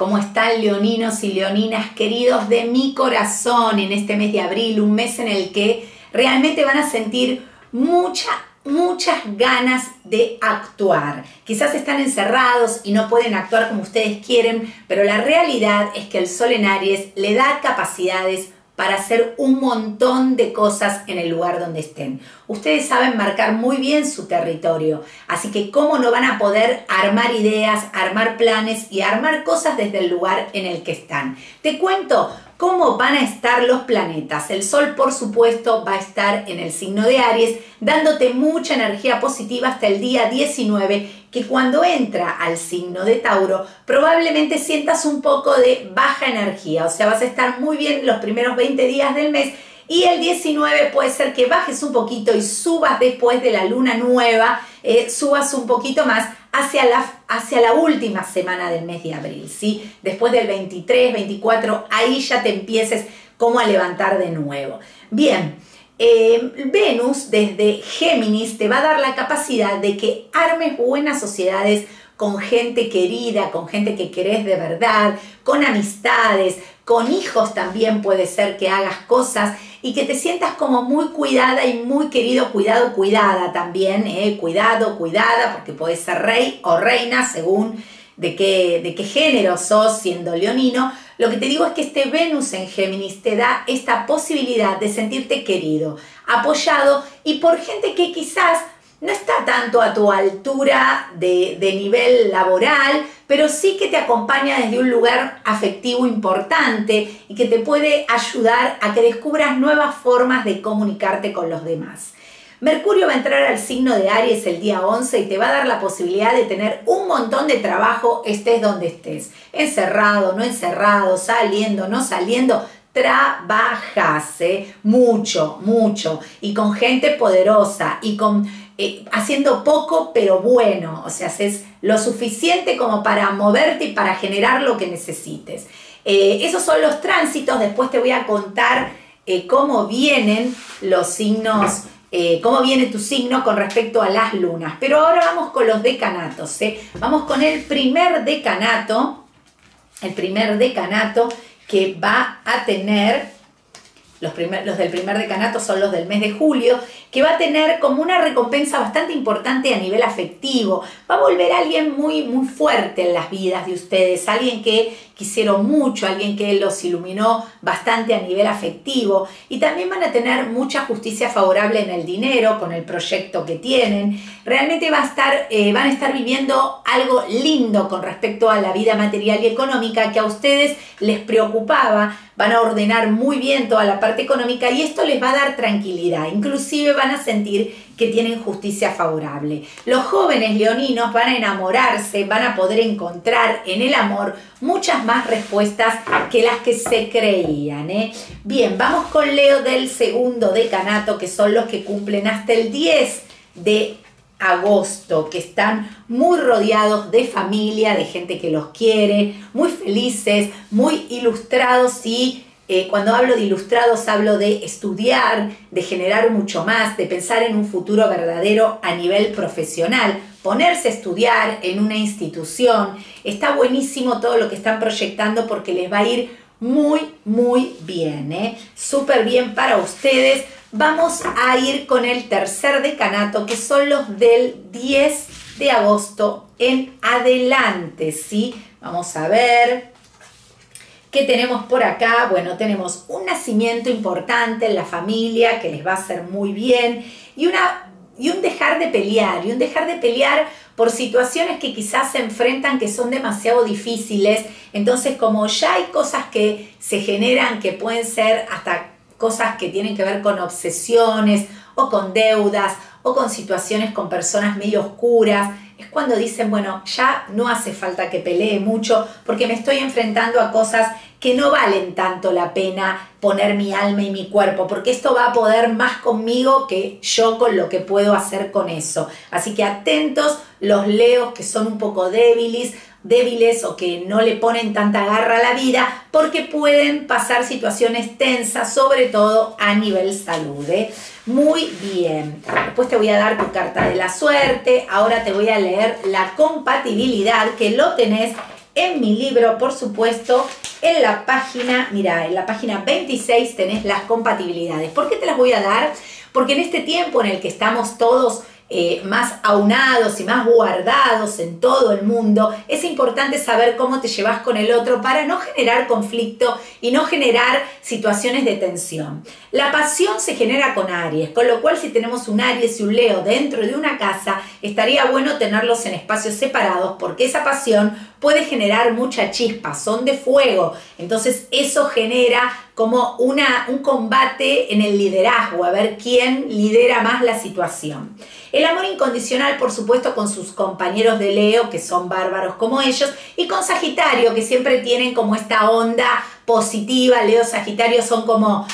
¿Cómo están leoninos y leoninas queridos de mi corazón en este mes de abril? Un mes en el que realmente van a sentir muchas ganas de actuar. Quizás están encerrados y no pueden actuar como ustedes quieren, pero la realidad es que el Sol en Aries le da capacidades para hacer un montón de cosas en el lugar donde estén. Ustedes saben marcar muy bien su territorio, así que cómo no van a poder armar ideas, armar planes y armar cosas desde el lugar en el que están. Te cuento cómo van a estar los planetas. El Sol, por supuesto, va a estar en el signo de Aries, dándote mucha energía positiva hasta el día 19, que cuando entra al signo de Tauro, probablemente sientas un poco de baja energía. O sea, vas a estar muy bien los primeros 20 días del mes y el 19 puede ser que bajes un poquito y subas después de la luna nueva, subas un poquito más hacia la última semana del mes de abril, ¿sí? Después del 23, 24, ahí ya te empieces como a levantar de nuevo. Bien, Venus desde Géminis te va a dar la capacidad de que armes buenas sociedades con gente querida, con gente que querés de verdad, con amistades, con hijos también puede ser que hagas cosas y que te sientas como muy cuidada y muy querido, cuidado, cuidada también, cuidado, cuidada, porque podés ser rey o reina según de qué género sos siendo leonino. Lo que te digo es que este Venus en Géminis te da esta posibilidad de sentirte querido, apoyado y por gente que quizás no está tanto a tu altura de nivel laboral, pero sí que te acompaña desde un lugar afectivo importante y que te puede ayudar a que descubras nuevas formas de comunicarte con los demás. Mercurio va a entrar al signo de Aries el día 11 y te va a dar la posibilidad de tener un montón de trabajo, estés donde estés. Encerrado, no encerrado, saliendo, no saliendo. Trabajas mucho, mucho y con gente poderosa y haciendo poco pero bueno, o sea, haces lo suficiente como para moverte y para generar lo que necesites. Esos son los tránsitos. Después te voy a contar cómo vienen los signos, cómo viene tu signo con respecto a las lunas. Pero ahora vamos con los decanatos, Vamos con el primer decanato que va a tener, los del primer decanato son los del mes de julio, que va a tener como una recompensa bastante importante a nivel afectivo. Va a volver alguien muy, muy fuerte en las vidas de ustedes, alguien que quisieron mucho, alguien que los iluminó bastante a nivel afectivo y también van a tener mucha justicia favorable en el dinero con el proyecto que tienen. Realmente van a estar viviendo algo lindo con respecto a la vida material y económica que a ustedes les preocupaba. Van a ordenar muy bien toda la parte económica y esto les va a dar tranquilidad. Inclusive van a sentir que tienen justicia favorable. Los jóvenes leoninos van a enamorarse, van a poder encontrar en el amor muchas más respuestas que las que se creían. Bien, vamos con Leo del segundo decanato, que son los que cumplen hasta el 10 de agosto, que están muy rodeados de familia, de gente que los quiere, muy felices, muy ilustrados y cuando hablo de ilustrados hablo de estudiar, de generar mucho más, de pensar en un futuro verdadero a nivel profesional, ponerse a estudiar en una institución. Está buenísimo todo lo que están proyectando porque les va a ir muy, muy bien, súper bien para ustedes. Vamos a ir con el tercer decanato, que son los del 10 de agosto en adelante, ¿sí? Vamos a ver qué tenemos por acá. Bueno, tenemos un nacimiento importante en la familia que les va a hacer muy bien y un dejar de pelear por situaciones que quizás se enfrentan que son demasiado difíciles. Entonces, como ya hay cosas que se generan que pueden ser hasta cosas que tienen que ver con obsesiones o con deudas o con situaciones con personas medio oscuras, es cuando dicen, bueno, ya no hace falta que pelee mucho porque me estoy enfrentando a cosas que no valen tanto la pena poner mi alma y mi cuerpo, porque esto va a poder más conmigo que yo con lo que puedo hacer con eso. Así que atentos los leos que son un poco débiles o que no le ponen tanta garra a la vida, porque pueden pasar situaciones tensas, sobre todo a nivel salud. Muy bien. Después te voy a dar tu carta de la suerte. Ahora te voy a leer la compatibilidad, que lo tenés en mi libro, por supuesto, en la página, mira, en la página 26 tenés las compatibilidades. ¿Por qué te las voy a dar? Porque en este tiempo en el que estamos todos más aunados y más guardados en todo el mundo, es importante saber cómo te llevas con el otro para no generar conflicto y no generar situaciones de tensión. La pasión se genera con Aries, con lo cual si tenemos un Aries y un Leo dentro de una casa, estaría bueno tenerlos en espacios separados porque esa pasión puede generar mucha chispa, son de fuego, entonces eso genera como un combate en el liderazgo, a ver quién lidera más la situación. El amor incondicional, por supuesto, con sus compañeros de Leo, que son bárbaros como ellos, y con Sagitario, que siempre tienen como esta onda positiva. Leo, Sagitario son como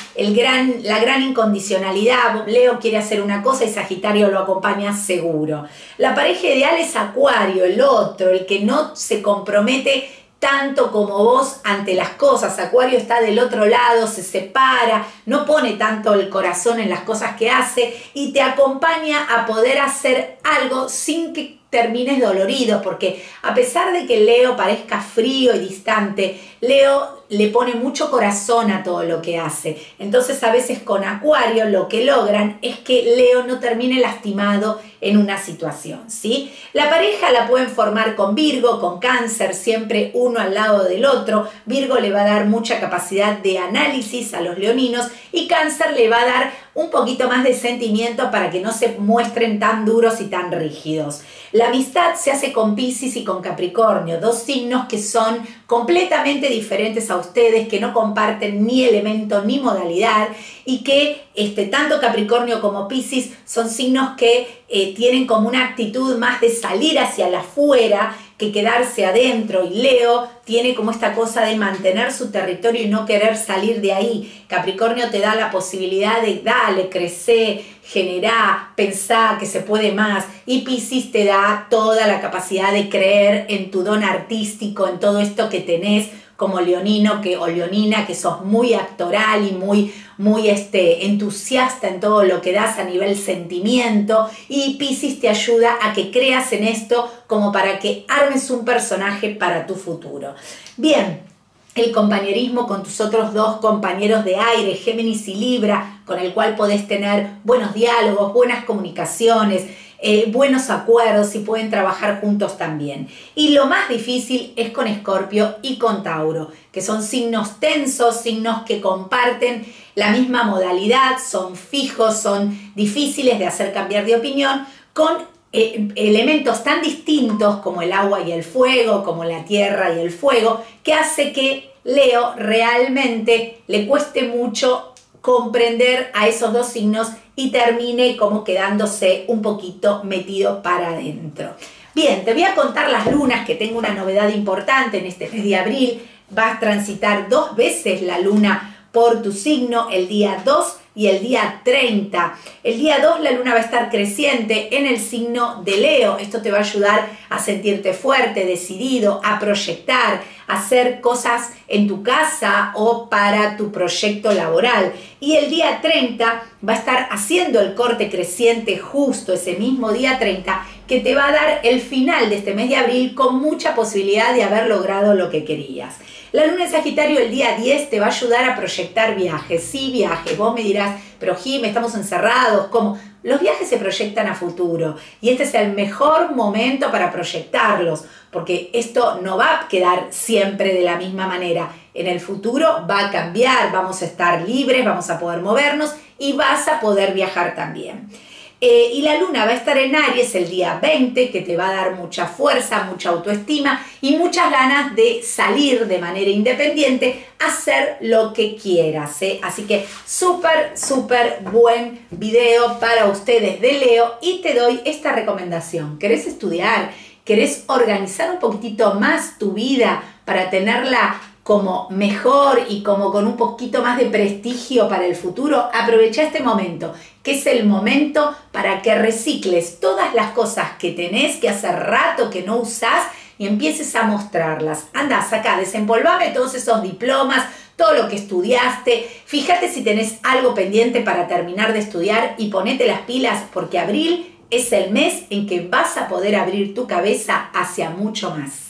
la gran incondicionalidad. Leo quiere hacer una cosa y Sagitario lo acompaña seguro. La pareja ideal es Acuario, el otro, el que no se compromete tanto como vos ante las cosas. Acuario está del otro lado, se separa, no pone tanto el corazón en las cosas que hace y te acompaña a poder hacer algo sin que termines dolorido, porque a pesar de que Leo parezca frío y distante, Leo le pone mucho corazón a todo lo que hace. Entonces a veces con Acuario lo que logran es que Leo no termine lastimado en una situación, ¿sí? La pareja la pueden formar con Virgo, con Cáncer, siempre uno al lado del otro. Virgo le va a dar mucha capacidad de análisis a los leoninos y Cáncer le va a dar un poquito más de sentimiento para que no se muestren tan duros y tan rígidos. La amistad se hace con Piscis y con Capricornio, dos signos que son completamente diferentes a ustedes, que no comparten ni elemento ni modalidad y que tanto Capricornio como Piscis son signos que tienen como una actitud más de salir hacia la afuera que quedarse adentro, y Leo tiene como esta cosa de mantener su territorio y no querer salir de ahí. Capricornio te da la posibilidad de dale, crecer, generar, pensar que se puede más, y Piscis te da toda la capacidad de creer en tu don artístico, en todo esto que tenés como leonino o leonina, que sos muy actoral y muy entusiasta en todo lo que das a nivel sentimiento, y Piscis te ayuda a que creas en esto como para que armes un personaje para tu futuro. Bien, el compañerismo con tus otros dos compañeros de aire, Géminis y Libra, con el cual podés tener buenos diálogos, buenas comunicaciones, buenos acuerdos y pueden trabajar juntos también. Y lo más difícil es con Escorpio y con Tauro, que son signos tensos, signos que comparten la misma modalidad, son fijos, son difíciles de hacer cambiar de opinión, con elementos tan distintos como el agua y el fuego, como la tierra y el fuego, que hace que Leo realmente le cueste mucho comprender a esos dos signos y termine como quedándose un poquito metido para adentro. Bien, te voy a contar las lunas, que tengo una novedad importante en este mes de abril. Vas a transitar 2 veces la luna por tu signo, el día 2 y el día 30. El día 2 la luna va a estar creciente en el signo de Leo. Esto te va a ayudar a sentirte fuerte, decidido, a proyectar, a hacer cosas en tu casa o para tu proyecto laboral. Y el día 30 va a estar haciendo el corte creciente justo ese mismo día 30, que te va a dar el final de este mes de abril con mucha posibilidad de haber logrado lo que querías. La luna en Sagitario el día 10 te va a ayudar a proyectar viajes. Sí, viajes. Vos me dirás, pero Jim, estamos encerrados, ¿cómo? Los viajes se proyectan a futuro y este es el mejor momento para proyectarlos, porque esto no va a quedar siempre de la misma manera. En el futuro va a cambiar, vamos a estar libres, vamos a poder movernos y vas a poder viajar también. Y la luna va a estar en Aries el día 20, que te va a dar mucha fuerza, mucha autoestima y muchas ganas de salir de manera independiente, hacer lo que quieras, ¿eh? Así que súper buen video para ustedes de Leo, y te doy esta recomendación. ¿Querés estudiar? ¿Querés organizar un poquitito más tu vida para tenerla como mejor y como con un poquito más de prestigio para el futuro? Aprovecha este momento, que es el momento para que recicles todas las cosas que tenés, que hace rato que no usás, y empieces a mostrarlas. Anda, sacá, desempolvame todos esos diplomas, todo lo que estudiaste. Fíjate si tenés algo pendiente para terminar de estudiar y ponete las pilas, porque abril es el mes en que vas a poder abrir tu cabeza hacia mucho más.